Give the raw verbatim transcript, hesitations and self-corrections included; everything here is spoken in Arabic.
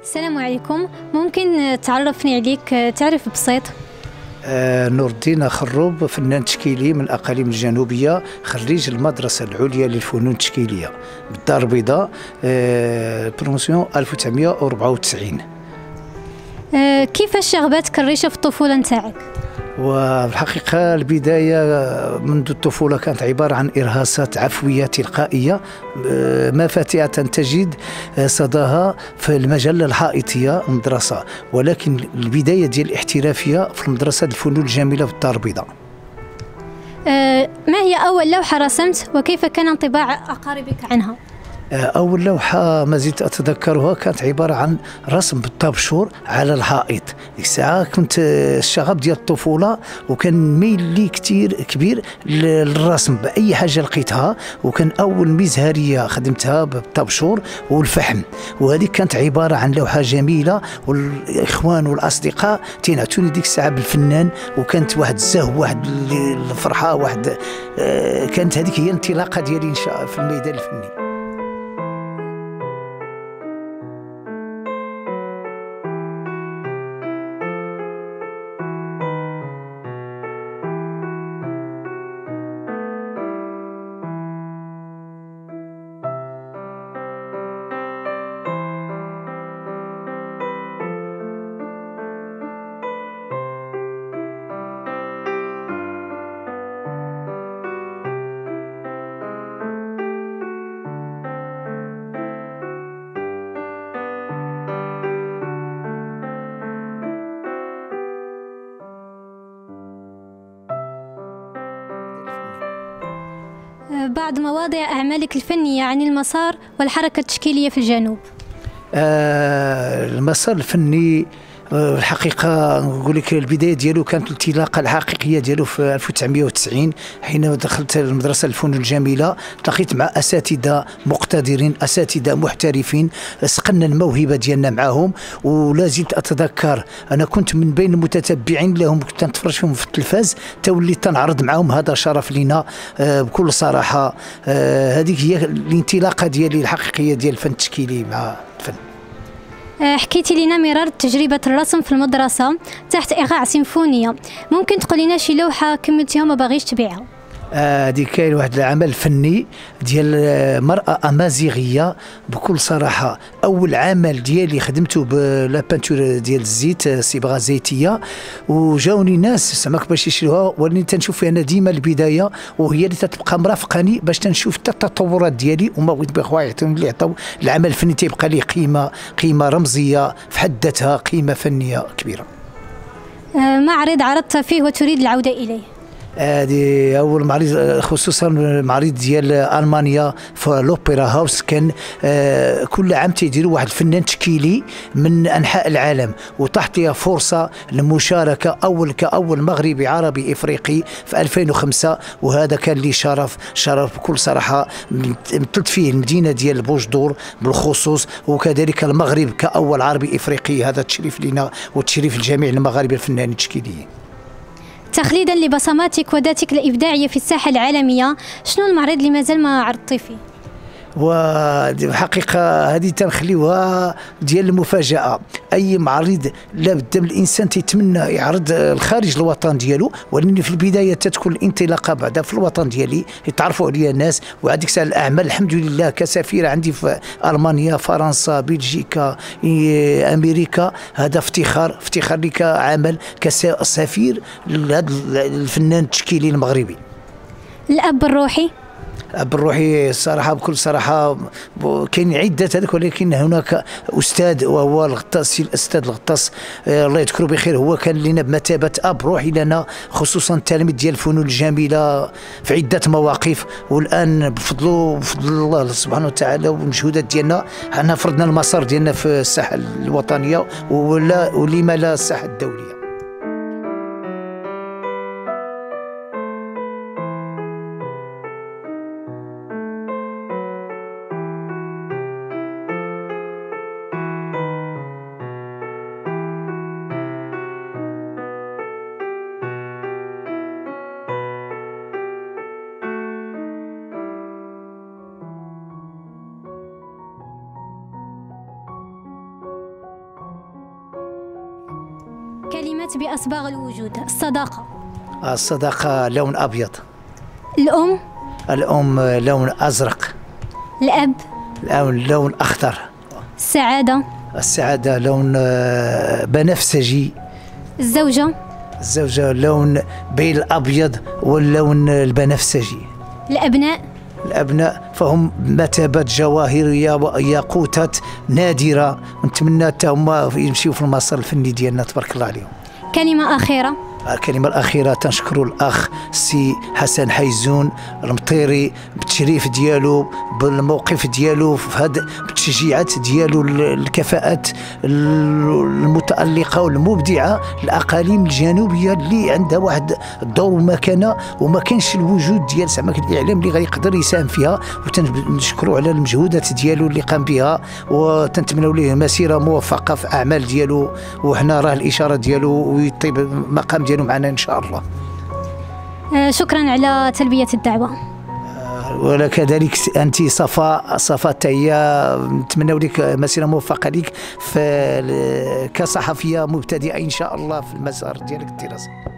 السلام عليكم. ممكن تعرفني عليك تعرف بسيط؟ آه نور الدين خروب، فنان تشكيلي من الأقاليم الجنوبية، خريج المدرسة العليا للفنون التشكيلية بالدار البيضاء، آه بروموسيون ألف وتسعمائة وأربعة وتسعين. آه كيفاش شغباتك الريشة في الطفولة نتاعك؟ والحقيقة البداية منذ الطفولة كانت عبارة عن إرهاصات عفوية تلقائية ما فاتحة تجد صداها في المجلة الحائطية المدرسة، ولكن البداية ديال الاحترافية في المدرسة الفنون الجميلة في الدار البيضاء. أه ما هي أول لوحة رسمت وكيف كان انطباع أقاربك عنها؟ أول لوحة ما زلت أتذكرها كانت عبارة عن رسم بالطابشور على الحائط. ديك الساعة كنت الشغف ديال الطفولة وكان ميل لي كتير كبير للرسم بأي حاجة لقيتها، وكان أول مزهرية خدمتها بالطابشور والفحم، وهذه كانت عبارة عن لوحة جميلة، والإخوان والأصدقاء تينعتوني ديك الساعة بالفنان، وكانت واحد الزهو، واحد الفرحة، واحد كانت هذيك هي الانطلاقة ديالي في الميدان الفني. بعض مواضع أعمالك الفنية عن المسار والحركة التشكيلية في الجنوب. آه المسار الفني الحقيقة نقول لك البداية ديالو كانت الانطلاقة الحقيقية ديالو في ألف وتسعمائة وتسعين، حين دخلت المدرسة الفنون الجميلة، التقيت مع أساتذة مقتدرين، أساتذة محترفين، سقنا الموهبة ديالنا معهم، ولا زلت أتذكر أنا كنت من بين المتتبعين لهم، كنت نتفرج فيهم في التلفاز توليت تنعرض معهم. هذا شرف لنا آه بكل صراحة. آه هذه هي الانطلاقة ديالي الحقيقية ديال الفن التشكيلي مع الفن. حكيتي لنا مرار تجربة الرسم في المدرسة تحت إيقاع سيمفونية، ممكن تقول لنا شي لوحة كملتيها وما باغيش تبيعها؟ هذه آه كاين واحد العمل فني ديال مرأة أمازيغية بكل صراحة. أول عمل ديالي خدمته بلا بانتور ديال الزيت، صبغة زيتية، وجاوني ناس سماك باش يشروها، ولكن تنشوف أنا ديما البداية وهي اللي تتبقى مرافقاني باش تنشوف حتى التطورات ديالي، وما بغيت بخويا يعطيوني اللي عطاو العمل الفني تيبقى ليه قيمة قيمة رمزية في حد ذاتها، قيمة فنية كبيرة. آه معرض عرضت فيه وتريد العودة إليه؟ هذه أول معرض، خصوصا المعرض ديال ألمانيا في لوبيرا هاوس، كان آه كل عام تيديروا واحد الفنان تشكيلي من أنحاء العالم، وتعطيها فرصة للمشاركة أول كأول مغربي عربي إفريقي في ألفين وخمسة، وهذا كان لي شرف شرف بكل صراحة. مثلت فيه المدينة ديال بوجدور بالخصوص، وكذلك المغرب كأول عربي إفريقي، هذا تشريف لنا وتشريف لجميع المغاربة الفنانين التشكيليين. تخليدا لبصماتك وذاتك الإبداعية في الساحة العالمية، شنو المعرض اللي مازال ما عرضتي فيه؟ والحقيقة هذه تنخليوها ديال المفاجأة. أي معرض لابد من الإنسان تيتمنى يعرض الخارج الوطن ديالو، ولكن في البداية تتكون الانطلاقة بعدا في الوطن ديالي يتعرفوا عليا الناس، وهذيك الساعة الأعمال الحمد لله كسفير عندي في ألمانيا، فرنسا، بلجيكا، أمريكا. هذا افتخار افتخار لي كعمل كسفير لهذا الفنان التشكيلي المغربي. الأب الروحي؟ الأب الروحي الصراحة بكل صراحة كاين عدة هذاك، ولكن هناك أستاذ وهو الغطاس، الأستاذ الغطاس الله يذكره بخير، هو كان لنا بمثابة أب روحي لنا، خصوصا التلاميذ ديال الفنون الجميلة في عدة مواقف. والآن بفضله بفضل الله سبحانه وتعالى والمجهودات ديالنا حنا فرضنا المسار ديالنا في الساحة الوطنية، ولا ولما لا الساحة الدولية. كلمات بأصباغ الوجود. الصداقة. الصداقة لون أبيض. الأم. الأم لون أزرق. الأب. لون أخضر. السعادة. السعادة لون بنفسجي. الزوجة. الزوجة لون بين الأبيض واللون البنفسجي. الأبناء. الأبناء فهم مثابات جواهرية وياقوتات نادرة، ونتمنى حتى هما يمشيو في المسار الفني ديالنا تبارك الله عليهم. كلمة أخيرة. الكلمة الأخيرة تنشكر الأخ سي حسن حيزون المطيري بالتشريف ديالو، بالموقف ديالو في هذا، بالتشجيعات ديالو، الكفاءات المتألقة والمبدعة الأقاليم الجنوبية اللي عندها واحد الدور ومكانة وما كانش الوجود ديال زعما الإعلام اللي غيقدر يساهم فيها، وتنشكروا على المجهودات ديالو اللي قام بها، وتنتمنوا ليه مسيرة موفقة في أعمال ديالو، وحنا راه الإشارة ديالو ويطيب المقام ديالو معنا إن شاء الله. شكرا على تلبية الدعوة. وكذلك أنت صفاء صفاء تاهي، نتمنى لك مسيرة موفقة لك في كصحفية مبتدئة إن شاء الله في المسار ديالك الدراسي.